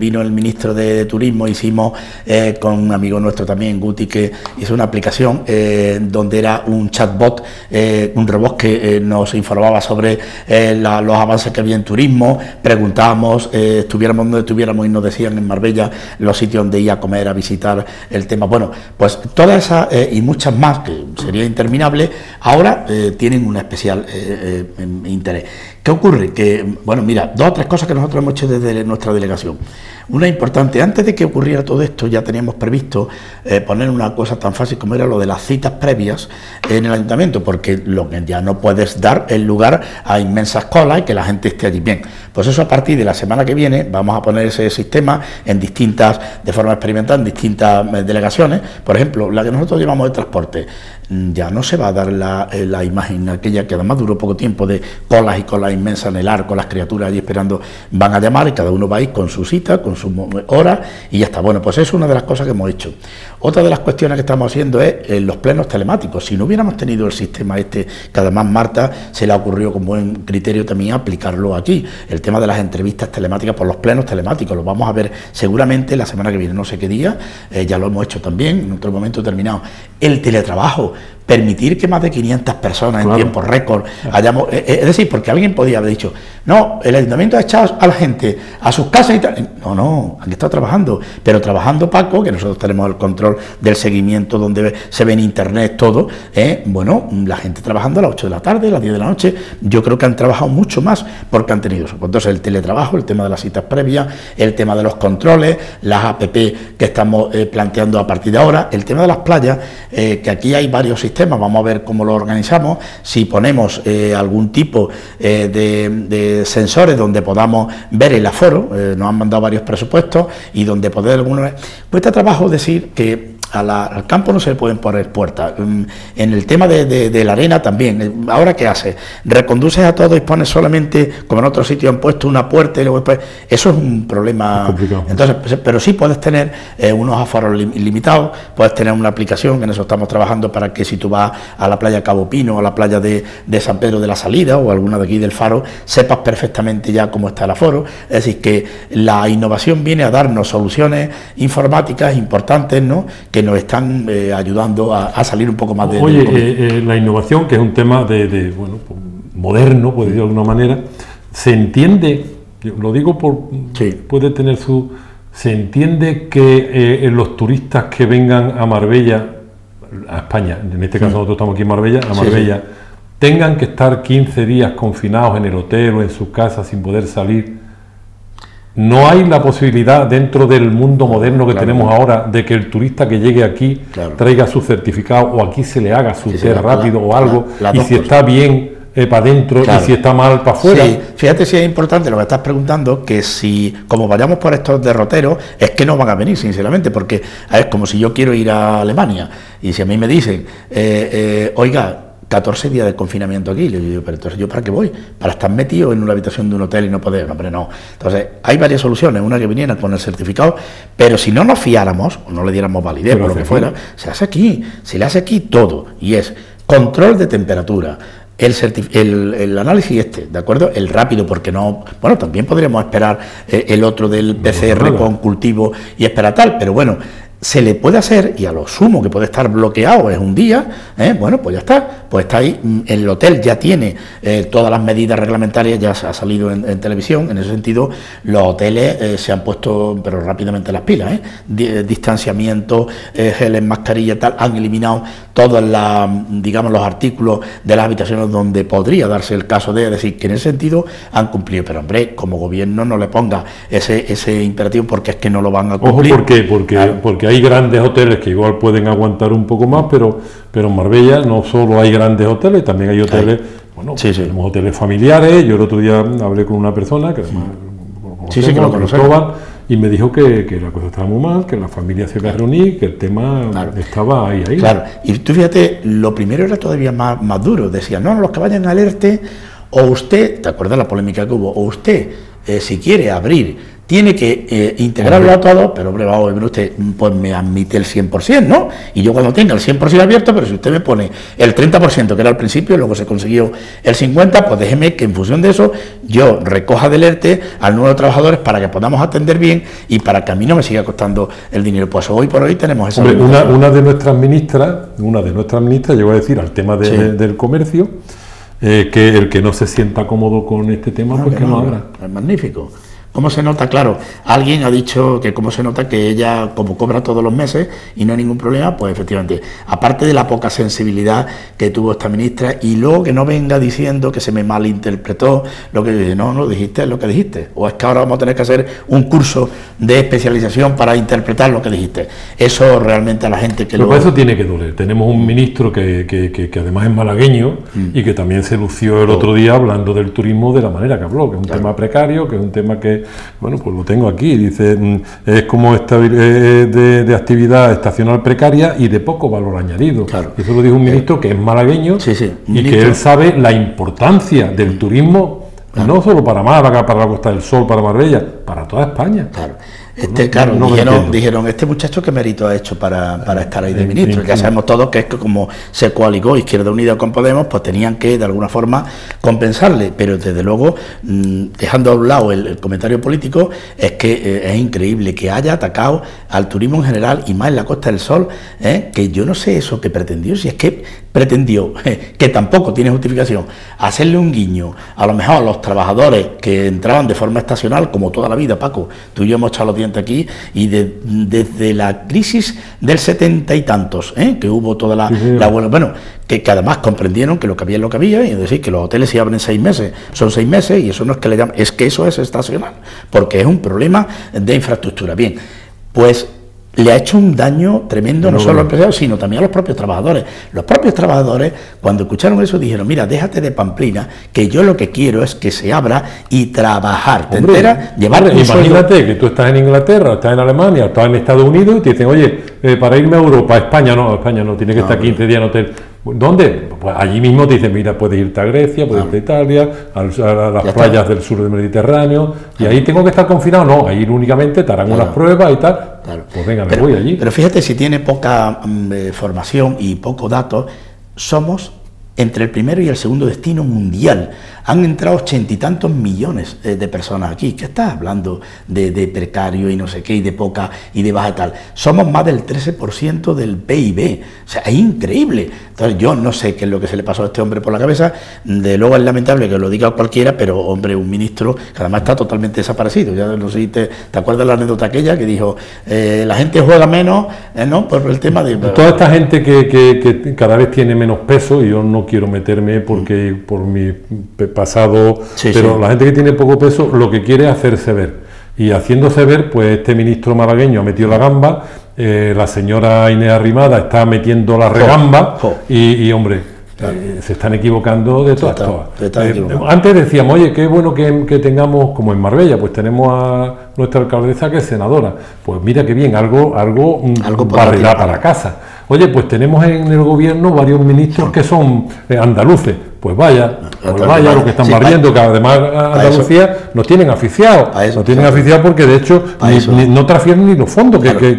vino el ministro de Turismo, hicimos con un amigo nuestro también, Guti, que hizo una aplicación donde era un chatbot, un robot que nos informaba sobre los avances que había en turismo, preguntábamos, estuviéramos donde estuviéramos y nos decían en Marbella los sitios donde ir a comer, a visitar el tema. Bueno, pues todas esas y muchas más, que sería interminable, ahora tienen un especial interés. ¿Qué ocurre? Que, bueno, mira, 2 o 3 cosas que nosotros hemos hecho desde nuestra delegación. Una importante, antes de que ocurriera todo esto, ya teníamos previsto poner una cosa tan fácil como era lo de las citas previas en el ayuntamiento, porque lo que ya no puedes dar el lugar a inmensas colas y que la gente esté allí. Bien, pues eso a partir de la semana que viene vamos a poner ese sistema en distintas, de forma experimental, en distintas delegaciones. Por ejemplo, la que nosotros llevamos de transporte, ya no se va a dar la imagen aquella que además duró poco tiempo de colas y colas inmensas en el arco, las criaturas allí esperando, van a llamar y cada uno va a ir con su cita, con su hora y ya está. Bueno, pues es una de las cosas que hemos hecho. Otra de las cuestiones que estamos haciendo es los plenos telemáticos. Si no hubiéramos tenido el sistema que además Marta se le ha ocurrido con buen criterio también aplicarlo aquí, el tema de las entrevistas telemáticas por los plenos telemáticos, lo vamos a ver seguramente la semana que viene, no sé qué día, ya lo hemos hecho también en otro momento determinado. El teletrabajo, permitir que más de 500 personas en tiempo récord hayamos... Es decir, porque alguien podía haber dicho, no, el ayuntamiento ha echado a la gente a sus casas y tal. No, han estado trabajando, pero trabajando, Paco, que nosotros tenemos el control del seguimiento donde se ve en internet todo, bueno, la gente trabajando a las 8 de la tarde, a las 10 de la noche, yo creo que han trabajado mucho más porque han tenido eso. Entonces el teletrabajo, el tema de las citas previas, el tema de los controles, las APP que estamos planteando a partir de ahora, el tema de las playas, que aquí hay varios sistemas, vamos a ver cómo lo organizamos, si ponemos algún tipo de sensores donde podamos ver el aforo, nos han mandado varios presupuestos y donde poder algunos... Cuesta trabajo decir que al campo no se le pueden poner puertas. En el tema de la arena también. Ahora, ¿qué haces? Reconduces a todo y pones solamente, como en otros sitios han puesto una puerta y luego después... Eso es un problema. Entonces, pero sí puedes tener unos aforos limitados, puedes tener una aplicación, en eso estamos trabajando, para que si tú vas a la playa Cabo Pino o a la playa de San Pedro de la Salida o alguna de aquí del Faro, sepas perfectamente ya cómo está el aforo. Es decir, que la innovación viene a darnos soluciones informáticas importantes, ¿no?, que nos están ayudando a salir un poco más de... Oye, la innovación, que es un tema bueno, moderno, puede decir de alguna manera, se entiende, lo digo por... Sí. Puede tener su... Se entiende que los turistas que vengan a Marbella, a España, en este caso nosotros estamos aquí en Marbella, a Marbella, tengan que estar 15 días confinados en el hotel o en sus casas sin poder salir. No hay la posibilidad dentro del mundo moderno que tenemos ahora de que el turista que llegue aquí traiga su certificado o aquí se le haga su test rápido o algo, y si está bien para adentro y si está mal para afuera. Sí, fíjate si es importante lo que estás preguntando, que si como vayamos por estos derroteros es que no van a venir, sinceramente, porque es como si yo quiero ir a Alemania y si a mí me dicen, oiga, 14 días de confinamiento aquí, yo digo, pero entonces ¿yo para qué voy? ¿Para estar metido en una habitación de un hotel y no poder? No, hombre, no. Entonces, hay varias soluciones, una que viniera con el certificado, pero si no nos fiáramos, o no le diéramos validez, por lo que fuera, se hace aquí, se le hace aquí todo, y es control de temperatura, el análisis ¿de acuerdo? El rápido, porque no... Bueno, también podríamos esperar el otro del PCR con cultivo y esperar tal, pero bueno... Se le puede hacer, y a lo sumo que puede estar bloqueado es un día, bueno, pues ya está, pues está ahí, el hotel ya tiene todas las medidas reglamentarias, ya se ha salido en televisión, en ese sentido los hoteles se han puesto, pero rápidamente las pilas, distanciamiento, gel en mascarilla, tal, han eliminado todos digamos, los artículos de las habitaciones donde podría darse el caso de, es decir, que en ese sentido han cumplido, pero hombre, como gobierno no le ponga ese imperativo, porque es que no lo van a cumplir. Ojo, porque hay grandes hoteles que igual pueden aguantar un poco más, pero en Marbella no solo hay grandes hoteles, también hay hoteles, bueno, tenemos hoteles familiares. Yo el otro día hablé con una persona que además Cristóbal, y me dijo que la cosa estaba muy mal, que la familia se iba a reunir, que el tema estaba ahí. Claro, y tú fíjate, lo primero era todavía más duro, decían, no, los que vayan al ERTE o usted, ¿te acuerdas la polémica que hubo? O usted, si quiere abrir, tiene que integrarlo a todo, pero hombre, vamos a ver usted, pues me admite el 100%, ¿no? Y yo cuando tenga el 100% abierto, pero si usted me pone el 30%, que era al principio, y luego se consiguió el 50%, pues déjeme que en función de eso yo recoja del ERTE al número de trabajadores para que podamos atender bien y para que a mí no me siga costando el dinero. Pues hoy por hoy tenemos esa... Hombre, una de nuestras ministras llegó a decir al tema del comercio, que el que no se sienta cómodo con este tema, pues que no abra. Es magnífico. ¿Cómo se nota? Claro, alguien ha dicho que cómo se nota que ella, como cobra todos los meses y no hay ningún problema, pues efectivamente, aparte de la poca sensibilidad que tuvo esta ministra, y luego que no venga diciendo que se me malinterpretó lo que no dijiste lo que dijiste, o es que ahora vamos a tener que hacer un curso de especialización para interpretar lo que dijiste. Eso realmente a la gente que Pero eso tiene que doler. Tenemos un ministro que además es malagueño y que también se lució el otro día hablando del turismo de la manera que habló, que es un tema precario, que es un tema que, bueno, pues lo tengo aquí, dice, es como de actividad estacional precaria y de poco valor añadido. Claro. Eso lo dijo un ministro que es malagueño y que él sabe la importancia del turismo, no solo para Málaga, para la Costa del Sol, para Marbella, para toda España. Claro. Dijeron, este muchacho qué mérito ha hecho para estar ahí de ministro. Ya sabemos todos que es que como se coaligó Izquierda Unida con Podemos, pues tenían que de alguna forma compensarle, pero desde luego, dejando a un lado el comentario político, es que es increíble que haya atacado al turismo en general y más en la Costa del Sol, que yo no sé eso que pretendió, si es que pretendió, que tampoco tiene justificación, hacerle un guiño a lo mejor a los trabajadores que entraban de forma estacional, como toda la vida, Paco, tú y yo hemos echado los dientes aquí, y desde la crisis del 70 y tantos, que hubo toda la bueno, que además comprendieron que lo que había es lo que había, y es decir, que los hoteles se abren 6 meses, son 6 meses, y eso no es que le llaman, es que eso es estacional, porque es un problema de infraestructura. Bien, pues le ha hecho un daño tremendo no solo a los empresarios, sino también a los propios trabajadores. Los propios trabajadores, cuando escucharon eso, dijeron, mira, déjate de pamplina, que yo lo que quiero es que se abra y trabajar. ¿Te enteras? Imagínate que tú estás en Inglaterra, estás en Alemania, estás en Estados Unidos y te dicen, oye, para irme a Europa, a España no, tiene que estar 15 días en hotel. ¿Dónde? Pues allí mismo te dicen, mira, puedes irte a Grecia, puedes irte a Italia, a las playas del sur del Mediterráneo, y ahí tengo que estar confinado. No, ahí únicamente te harán unas pruebas y tal. Pues venga, me voy allí. Pero fíjate, si tiene poca formación y poco datos, somos entre el primero y el segundo destino mundial. Han entrado 80 y tantos millones de personas aquí. ¿Qué estás hablando de precario y no sé qué, y de poca y de baja tal? Somos más del 13% del PIB. O sea, es increíble. Entonces yo no sé qué es lo que se le pasó a este hombre por la cabeza. De luego es lamentable que lo diga cualquiera, pero hombre, un ministro que además está totalmente desaparecido. Ya no sé si te acuerdas la anécdota aquella que dijo, la gente juega menos, ¿no? Por el tema de... Toda esta gente que cada vez tiene menos peso, y yo no quiero meterme porque por mi pasado, pero la gente que tiene poco peso lo que quiere es hacerse ver, y haciéndose ver, pues este ministro malagueño ha metido la gamba, la señora Inés Arrimada está metiendo la regamba, y hombre, se están equivocando de todas. Antes decíamos, oye, qué bueno que tengamos, como en Marbella, pues tenemos a nuestra alcaldesa que es senadora, pues mira qué bien, algo barrerá para casa. Oye, pues tenemos en el gobierno varios ministros que son andaluces. Pues vaya, los que están barriendo, que además Andalucía nos tienen aficiados. Nos tienen aficiados porque de hecho no transfieren ni los fondos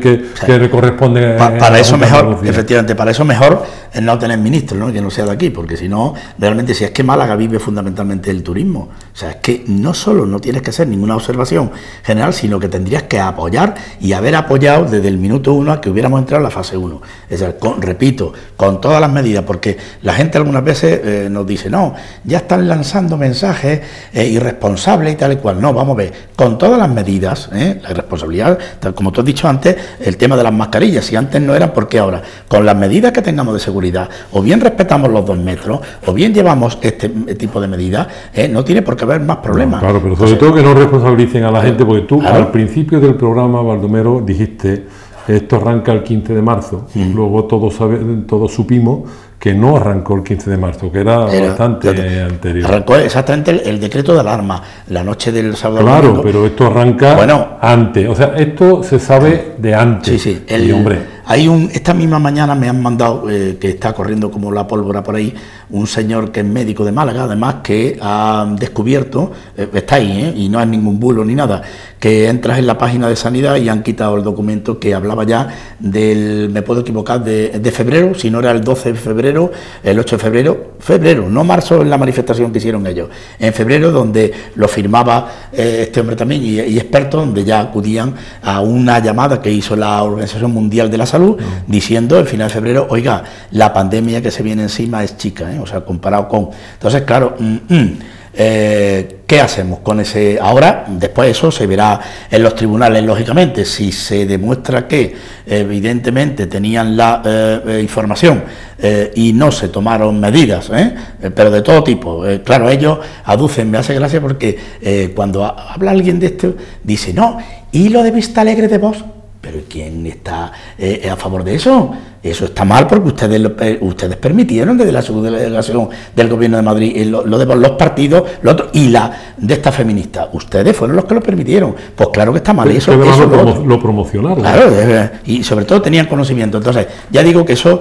que corresponden para eso mejor, efectivamente, para eso mejor es no tener ministro, ¿no? Que no sea de aquí, porque si no, realmente, si es que Málaga vive fundamentalmente del turismo, o sea, es que no solo no tienes que hacer ninguna observación general, sino que tendrías que apoyar y haber apoyado desde el minuto 1 a que hubiéramos entrado en la fase 1. Es decir, repito, con todas las medidas, porque la gente algunas veces nos dice, no, ya están lanzando mensajes irresponsables y tal y cual. No, vamos a ver, con todas las medidas, la irresponsabilidad, tal como tú has dicho antes, el tema de las mascarillas, si antes no eran, ¿por qué ahora? Con las medidas que tengamos de seguridad, o bien respetamos los 2 metros, o bien llevamos este tipo de medidas, no tiene por qué haber más problemas. No, claro, pero sobre todo que no responsabilicen a la gente, porque tú al principio del programa, Baldomero, dijiste, esto arranca el 15 de marzo, luego todos supimos que no arrancó el 15 de marzo, que era bastante anterior. Arrancó exactamente el decreto de alarma, la noche del sábado. Claro, domingo. Pero esto arranca antes, o sea, esto se sabe de antes. Sí. Hombre. Esta misma mañana me han mandado, que está corriendo como la pólvora por ahí, un señor que es médico de Málaga, además, que ha descubierto, está ahí, y no es ningún bulo ni nada, que entras en la página de Sanidad y han quitado el documento que hablaba ya del, me puedo equivocar, de febrero, si no era el 12 de febrero, el 8 de febrero, no marzo en la manifestación que hicieron ellos, en febrero, donde lo firmaba este hombre también y expertos, donde ya acudían a una llamada que hizo la Organización Mundial de la Salud, diciendo el final de febrero, oiga, la pandemia que se viene encima es chica, o sea, comparado con... Entonces, claro, ¿qué hacemos con ese? Ahora, después eso se verá en los tribunales, lógicamente, si se demuestra que evidentemente tenían la información y no se tomaron medidas, pero de todo tipo. Claro, ellos aducen, me hace gracia porque cuando habla alguien de esto, dice, no, ¿y lo de Vista Alegre de Vox? ¿Pero quién está a favor de eso? Eso está mal porque ustedes permitieron desde la subdelegación del Gobierno de Madrid lo de los partidos, lo otro, y la de esta feminista. Ustedes fueron los que lo permitieron. Pues claro que está mal. Pero eso lo promocionaron. Claro, y sobre todo tenían conocimiento. Entonces, ya digo que eso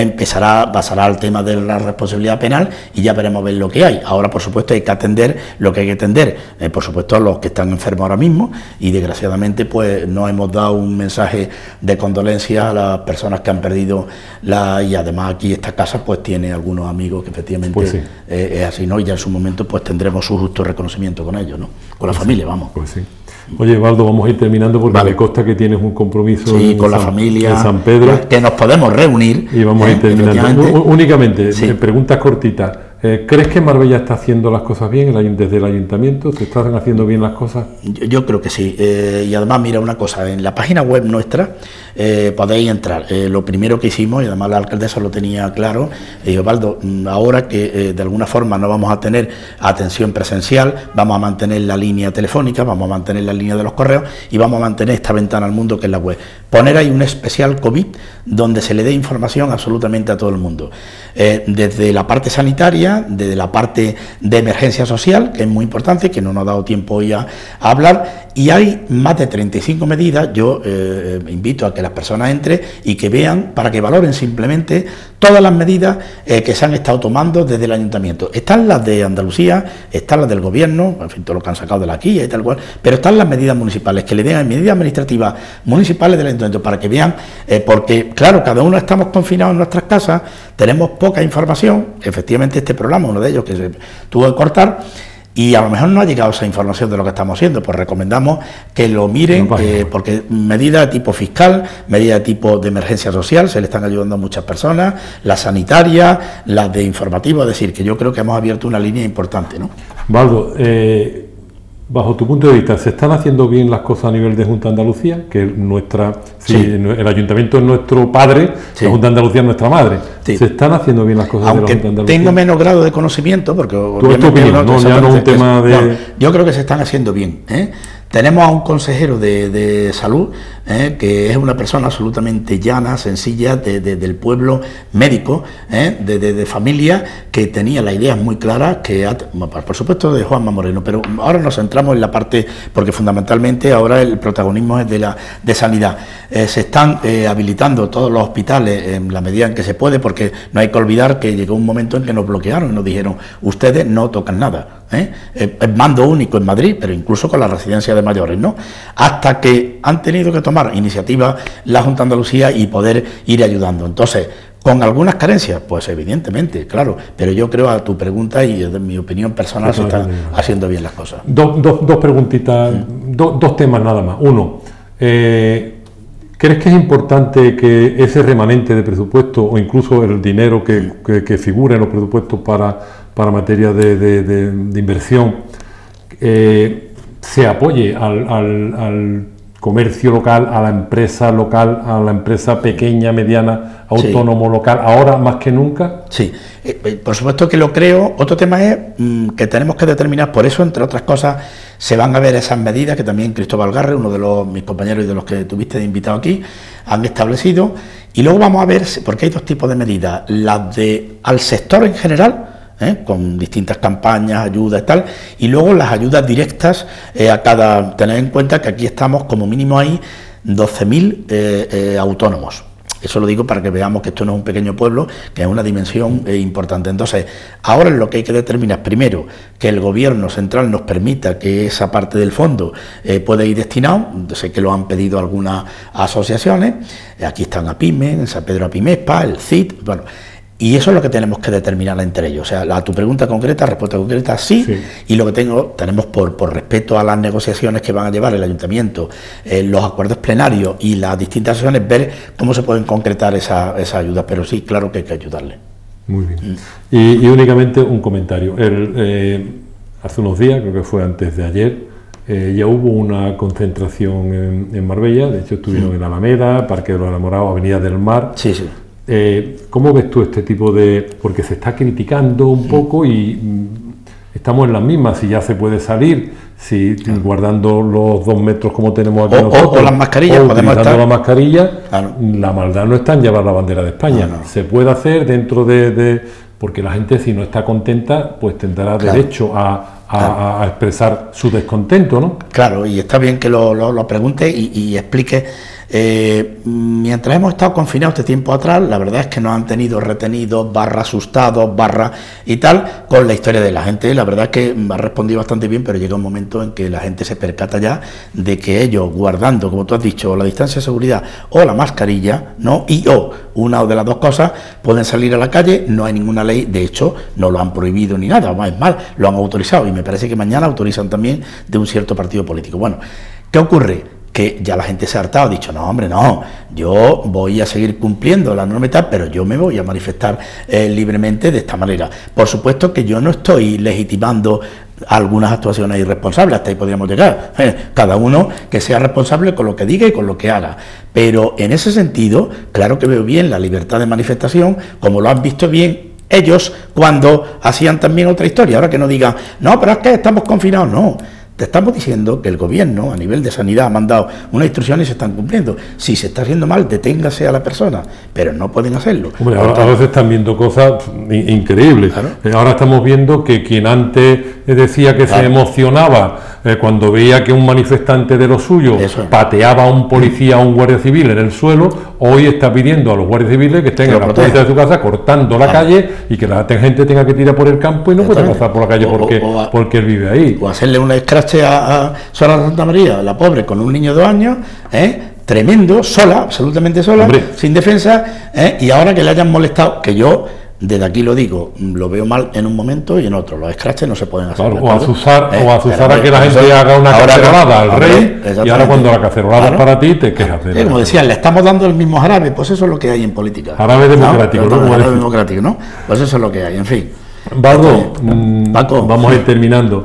pasará al tema de la responsabilidad penal y ya veremos ver lo que hay. Ahora, por supuesto, hay que atender lo que hay que atender. Por supuesto, a los que están enfermos ahora mismo y desgraciadamente, pues no hemos dado un mensaje de condolencia a las personas que han perdido y además aquí esta casa pues tiene algunos amigos que efectivamente pues sí. Es así, ¿no? Y ya en su momento pues tendremos su justo reconocimiento con ellos, ¿no? Con la familia, vamos. Pues sí. Oye, Baldo, vamos a ir terminando porque me consta que tienes un compromiso con la familia en San Pedro. Que nos podemos reunir. Y vamos a ir terminando. Únicamente, preguntas cortitas. ¿Crees que Marbella está haciendo las cosas bien desde el ayuntamiento? ¿Se están haciendo bien las cosas? Yo creo que sí. Y además, mira una cosa, en la página web nuestra podéis entrar. Lo primero que hicimos, y además la alcaldesa lo tenía claro, Osvaldo, ahora que de alguna forma no vamos a tener atención presencial, vamos a mantener la línea telefónica, vamos a mantener la línea de los correos y vamos a mantener esta ventana al mundo que es la web. Poner ahí un especial COVID donde se le dé información absolutamente a todo el mundo. Desde la parte sanitaria, desde la parte de emergencia social, que es muy importante, que no nos ha dado tiempo hoy a hablar, y hay más de 35 medidas. Yo invito a que las personas entren y que vean, para que valoren simplemente todas las medidas que se han estado tomando desde el ayuntamiento. Están las de Andalucía, están las del gobierno, en fin, todo lo que han sacado de la quilla y tal cual, pero están las medidas municipales, que le den medidas administrativas municipales del ayuntamiento, para que vean, porque claro, cada uno estamos confinados en nuestras casas, tenemos poca información, efectivamente este programa, uno de ellos que se tuvo que cortar, y a lo mejor no ha llegado esa información de lo que estamos haciendo, pues recomendamos que lo miren, porque medidas de tipo fiscal, medidas de tipo de emergencia social, se le están ayudando a muchas personas, las sanitarias, las de informativo, es decir, que yo creo que hemos abierto una línea importante, ¿no? Baldo, bajo tu punto de vista, ¿se están haciendo bien las cosas a nivel de Junta de Andalucía? Que el ayuntamiento es nuestro padre, la Junta de Andalucía es nuestra madre. Sí. ¿Se están haciendo bien las cosas de la Junta de Andalucía? Tengo menos grado de conocimiento, porque tu opinión, ya no un tema de... yo creo que se están haciendo bien, Tenemos a un consejero de salud, que es una persona absolutamente llana, sencilla, del pueblo, médico, de familia, que tenía las ideas muy claras, por supuesto de Juanma Moreno, pero ahora nos centramos en la parte, porque fundamentalmente ahora el protagonismo es de sanidad. Se están habilitando todos los hospitales en la medida en que se puede, porque no hay que olvidar que llegó un momento en que nos bloquearon y nos dijeron, ustedes no tocan nada. Es mando único en Madrid, pero incluso con la residencia de mayores, ¿no? Hasta que han tenido que tomar iniciativa la Junta de Andalucía y poder ir ayudando. Entonces, ¿con algunas carencias? Pues evidentemente, claro, pero yo creo, a tu pregunta y de mi opinión personal, se están haciendo bien las cosas. Dos preguntitas, dos temas nada más. Uno, ¿crees que es importante que ese remanente de presupuesto o incluso el dinero que figura en los presupuestos para materia de inversión se apoye al comercio local, a la empresa pequeña, mediana, autónomo, local, ahora más que nunca? Sí, por supuesto que lo creo. Otro tema es que tenemos que determinar, por eso, entre otras cosas, se van a ver esas medidas que también Cristóbal Garre, uno de mis compañeros y de los que tuviste de invitado aquí, han establecido, y luego vamos a ver, porque hay dos tipos de medidas, las al sector en general, con distintas campañas, ayudas y tal, y luego las ayudas directas a cada... Tener en cuenta que aquí estamos, como mínimo, hay 12.000 autónomos. Eso lo digo para que veamos que esto no es un pequeño pueblo, que es una dimensión importante. Entonces, ahora lo que hay que determinar, primero, que el gobierno central nos permita que esa parte del fondo pueda ir destinado. Sé que lo han pedido algunas asociaciones, aquí están APIME, en San Pedro APIMESPA, el CID, bueno. Y eso es lo que tenemos que determinar entre ellos. O sea, a tu pregunta concreta, respuesta concreta, sí. Y lo que tenemos por respeto a las negociaciones que van a llevar el ayuntamiento, los acuerdos plenarios y las distintas sesiones, ver cómo se pueden concretar esas ayudas. Pero sí, claro que hay que ayudarle. Muy bien. Y únicamente un comentario. Hace unos días, creo que fue antes de ayer, ya hubo una concentración en Marbella. De hecho, estuvieron en Alameda, Parque de los Enamorados, Avenida del Mar. Sí, sí. ¿Cómo ves tú este tipo de...? Porque se está criticando un poco y estamos en las mismas, si ya se puede salir, si guardando los 2 metros como tenemos aquí nosotros, o las mascarillas, o podemos utilizando estar... la mascarilla, Claro. La maldad no está en llevar la bandera de España. No. Se puede hacer dentro de... Porque la gente, si no está contenta, pues tendrá derecho a expresar su descontento, ¿no? Claro, y está bien que lo pregunte y explique. Mientras hemos estado confinados este tiempo atrás, la verdad es que nos han tenido retenidos, asustados, y tal, con la historia de la gente. La verdad es que me ha respondido bastante bien, pero llega un momento en que la gente se percata ya de que ellos, guardando, como tú has dicho, la distancia de seguridad o la mascarilla, ¿no? O una de las dos cosas, pueden salir a la calle, no hay ninguna ley, de hecho, no lo han prohibido ni nada, más mal, lo han autorizado, y me parece que mañana autorizan también de un cierto partido político. Bueno, ¿qué ocurre? Que ya la gente se ha hartado, ha dicho, no hombre, no, yo voy a seguir cumpliendo la norma y tal, pero yo me voy a manifestar libremente de esta manera. Por supuesto que yo no estoy legitimando algunas actuaciones irresponsables, hasta ahí podríamos llegar, cada uno que sea responsable con lo que diga y con lo que haga, pero en ese sentido, claro que veo bien la libertad de manifestación, como lo han visto bien ellos cuando hacían también otra historia. Ahora que no digan, no, pero es que estamos confinados, no. Te estamos diciendo que el gobierno, a nivel de sanidad, ha mandado una instrucción y se están cumpliendo. Si se está haciendo mal, deténgase a la persona, pero no pueden hacerlo. Hombre, ahora a veces están viendo cosas increíbles. Claro. Ahora estamos viendo que quien antes decía que se emocionaba cuando veía que un manifestante de lo suyo pateaba a un policía o a un guardia civil en el suelo, hoy está pidiendo a los guardias civiles que estén en la puerta de su casa cortando la calle y que la gente tenga que tirar por el campo y no puede pasar por la calle porque él vive ahí. O hacerle un escrache a Sora Santa María, la pobre, con un niño de 2 años, tremendo, sola, absolutamente sola, hombre, sin defensa, y ahora que le hayan molestado, que yo desde aquí lo digo, lo veo mal en un momento y en otro. Los scratches no se pueden hacer. Claro, o azuzar a que la gente haga una cacerolada al rey, y ahora cuando la cacerolada es para ti, te quejas de como decían, le estamos dando el mismo jarabe, pues eso es lo que hay en política. Jarabe democrático, ¿no? Jarabe democrático, ¿no? Pues eso es lo que hay, en fin. Baldo, vamos a ir terminando.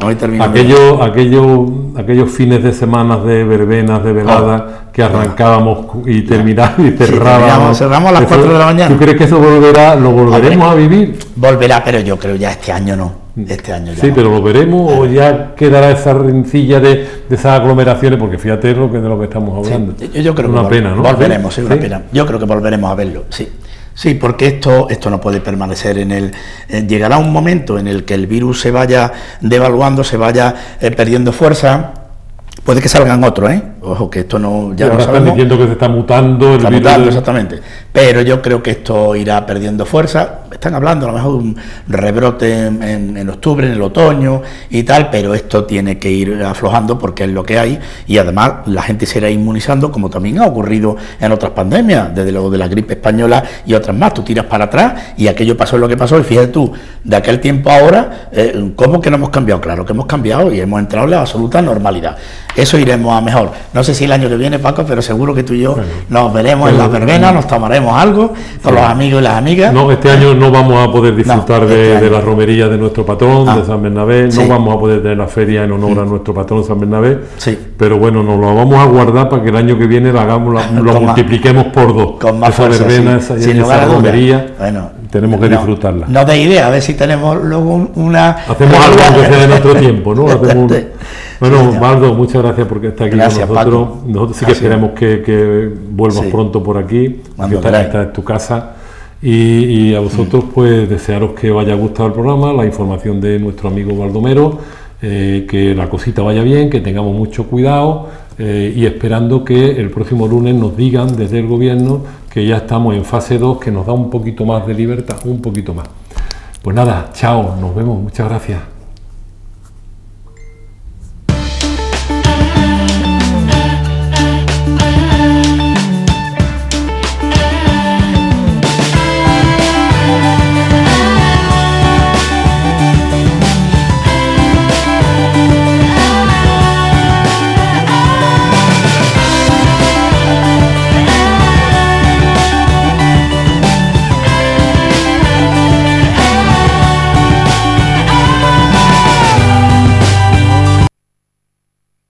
Aquellos fines de semana de verbenas, de veladas, que arrancábamos y terminábamos y cerrábamos. Cerramos a las 4 de la mañana. ¿Tú crees que eso lo volveremos a vivir? Volverá, pero yo creo ya este año no. Este año ya. Sí, pero ¿lo veremos o ya quedará esa rencilla de esas aglomeraciones? Porque fíjate de lo que estamos hablando. Sí, yo creo una que pena, ¿no? Volveremos, sí, una pena. Yo creo que volveremos a verlo, sí. Sí, porque esto no puede permanecer llegará un momento en el que el virus se vaya devaluando, se vaya perdiendo fuerza. Puede que salgan otros, ojo, que esto no ya ahora no sabemos. Están diciendo que se está mutando el virus. Exactamente. Pero yo creo que esto irá perdiendo fuerza. Están hablando a lo mejor de un rebrote en octubre, en el otoño y tal, pero esto tiene que ir aflojando porque es lo que hay, y además la gente se irá inmunizando, como también ha ocurrido en otras pandemias, desde luego de la gripe española y otras más. Tú tiras para atrás y aquello pasó lo que pasó, y fíjate tú, de aquel tiempo a ahora, ¿cómo que no hemos cambiado? Claro que hemos cambiado y hemos entrado en la absoluta normalidad. Eso iremos a mejor. No sé si el año que viene, Paco, pero seguro que tú y yo nos veremos en las verbenas, nos tomaremos algo con los amigos y las amigas. No, este año no vamos a poder disfrutar de la romería de nuestro patrón, de San Bernabé, no vamos a poder tener la feria en honor a nuestro patrón San Bernabé, pero bueno, nos lo vamos a guardar para que el año que viene lo multipliquemos por 2. Con más esa fuerza, verbena, esa romería, tenemos que disfrutarla. No de idea, a ver si tenemos luego una... Hacemos algo que sea de nuestro tiempo, ¿no? Bueno, Baldo, muchas gracias por estar aquí con nosotros. Paco. Nosotros sí que esperemos que vuelvas pronto por aquí, que esta es tu casa. Y a vosotros, pues, desearos que os haya gustado el programa, la información de nuestro amigo Baldomero, que la cosita vaya bien, que tengamos mucho cuidado y esperando que el próximo lunes nos digan desde el gobierno que ya estamos en fase 2, que nos da un poquito más de libertad, un poquito más. Pues nada, chao, nos vemos, muchas gracias.